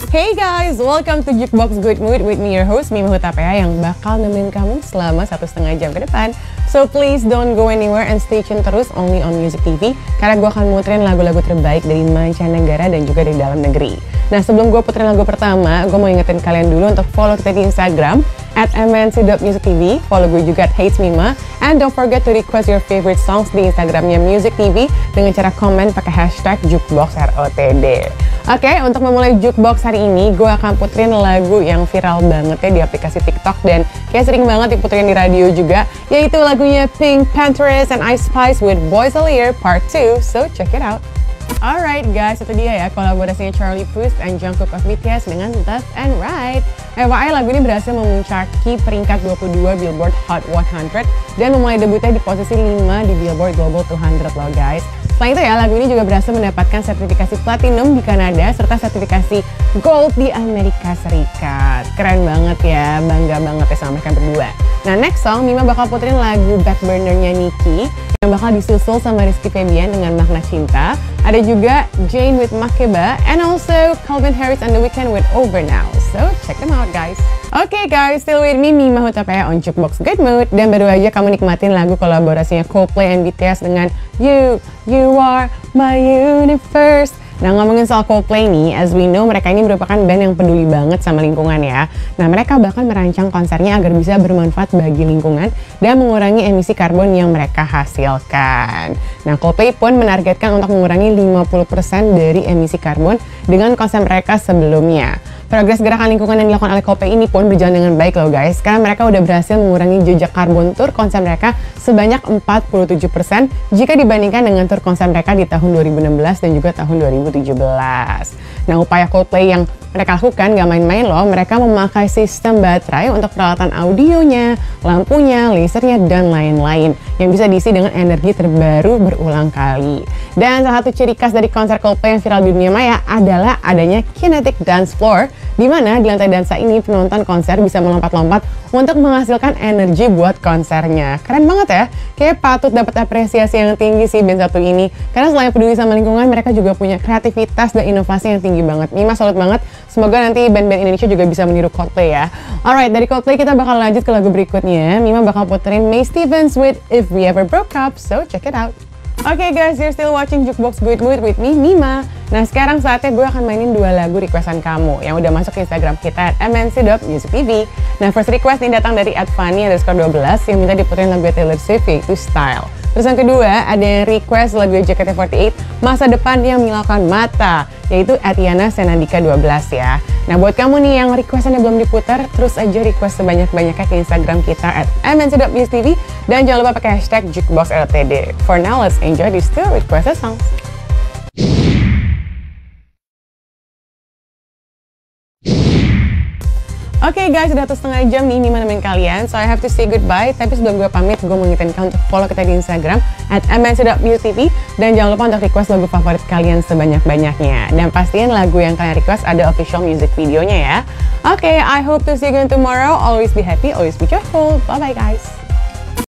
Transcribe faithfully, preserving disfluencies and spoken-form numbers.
Hey guys, welcome to Jukebox Good Mood with me, your host Mima Hutapea, yang bakal nemenin kamu selama satu setengah jam ke depan. So please don't go anywhere and stay tune terus only on Music T V, karena gue akan muterin lagu-lagu terbaik dari mancanegara dan juga dari dalam negeri. Nah, sebelum gue puterin lagu pertama, gue mau ingetin kalian dulu untuk follow kita di Instagram at m n c dot music t v, follow gue juga at hatesmima, and don't forget to request your favorite songs di Instagramnya Music T V dengan cara komen pakai hashtag Jukebox R O T D. Oke, okay, untuk memulai Jukebox hari ini, gue akan puterin lagu yang viral banget ya di aplikasi TikTok dan kayak sering banget diputerin di radio juga, yaitu lagunya Pink Panthers and Ice Spice with Boys All Year Part two, so check it out. Alright guys, itu dia ya kolaborasinya Charlie Puth and Jungkook of B T S dengan Left and Right. F Y I, lagu ini berhasil memuncaki peringkat dua puluh dua Billboard Hot seratus dan memulai debutnya di posisi lima di Billboard Global dua ratus loh guys. Selain itu ya, lagu ini juga berhasil mendapatkan sertifikasi platinum di Kanada serta sertifikasi gold di Amerika Serikat. Keren banget ya, bangga banget ya sama mereka berdua. Nah, next song, Mima bakal puterin lagu Back Burner-nya Nicki yang bakal disusul sama Rizky Febian dengan Makna Cinta. Ada juga Jane with Makeba, and also Calvin Harris and The Weeknd with Over Now. So, check them out guys. Oke okay guys, still with me, Mima Hutapea on Jukebox Good Mood. Dan baru aja kamu nikmatin lagu kolaborasinya Coldplay and B T S dengan You, You Are My Universe. Nah, ngomongin soal Coldplay nih, as we know mereka ini merupakan band yang peduli banget sama lingkungan ya. Nah, mereka bahkan merancang konsernya agar bisa bermanfaat bagi lingkungan dan mengurangi emisi karbon yang mereka hasilkan. Nah, Coldplay pun menargetkan untuk mengurangi lima puluh persen dari emisi karbon dengan konser mereka sebelumnya. Progres gerakan lingkungan yang dilakukan oleh Coldplay ini pun berjalan dengan baik loh guys, karena mereka udah berhasil mengurangi jejak karbon tur konser mereka sebanyak empat puluh tujuh persen jika dibandingkan dengan tur konser mereka di tahun dua ribu enam belas dan juga tahun dua ribu tujuh belas. Nah, upaya Coldplay yang mereka lakukan gak main-main loh, mereka memakai sistem baterai untuk peralatan audionya, lampunya, lasernya, dan lain-lain yang bisa diisi dengan energi terbaru berulang kali. Dan salah satu ciri khas dari konser Coldplay yang viral di dunia maya adalah adanya kinetic dance floor, di mana di lantai dansa ini penonton konser bisa melompat-lompat untuk menghasilkan energi buat konsernya. Keren banget ya, kayak patut dapat apresiasi yang tinggi sih band satu ini, karena selain peduli sama lingkungan, mereka juga punya kreativitas dan inovasi yang tinggi banget. Mima salut banget. Semoga nanti band-band Indonesia juga bisa meniru Coldplay ya. Alright, dari Coldplay kita bakal lanjut ke lagu berikutnya. Mima bakal puterin May Stevens with If We Ever Broke Up, so check it out. Oke okay guys, you're still watching Jukebox Good Mood with me, Mima. Nah, sekarang saatnya gue akan mainin dua lagu requestan kamu yang udah masuk ke Instagram kita at m n c dot music t v. Nah, first request ini datang dari at fanny underscore dua belas yang minta diputerin lagu Taylor Swift yaitu Style. Terus yang kedua, ada yang request lagu J K T empat delapan, Masa Depan Yang Menyilaukan Mata, yaitu Atiana Senandika dua belas ya. Nah, buat kamu nih yang requestannya belum diputar, terus aja request sebanyak-banyaknya ke Instagram kita at m n c dot music t v dan jangan lupa pakai hashtag Jukebox R T D. For now, let's enjoy these two requested songs. Oke okay guys, udah satu setengah jam nih Mima nemenin kalian, so I have to say goodbye. Tapi sebelum gue pamit, gue mau ngingetin kalian untuk follow kita di Instagram at m n c dot music t v dan jangan lupa untuk request lagu favorit kalian sebanyak-banyaknya. Dan pastiin lagu yang kalian request ada official music videonya ya. Oke, okay, I hope to see you again tomorrow. Always be happy, always be joyful. Bye-bye guys.